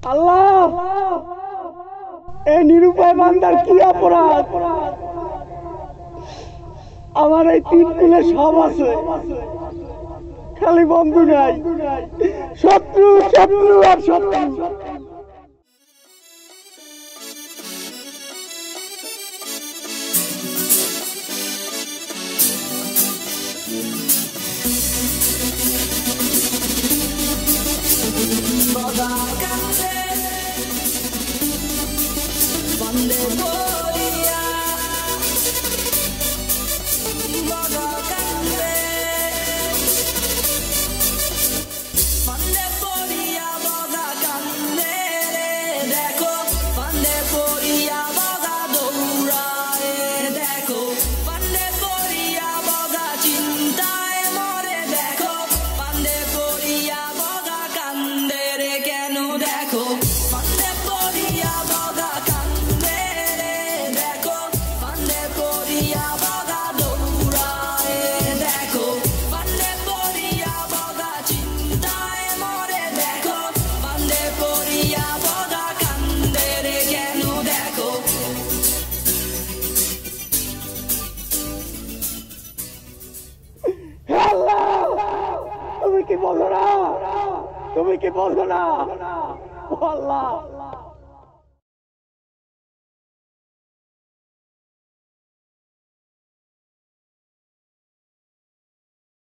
আল্লাহ, এই নিরুপায় বান্দার কি অপরাধ? আমার এই তিন কুলে সব আছে, খালি বন্ধু নাই, শত্রু শত্রু আর শত্রু। তুমি কি বলো না? তুমি কি বলো না? আল্লাহ,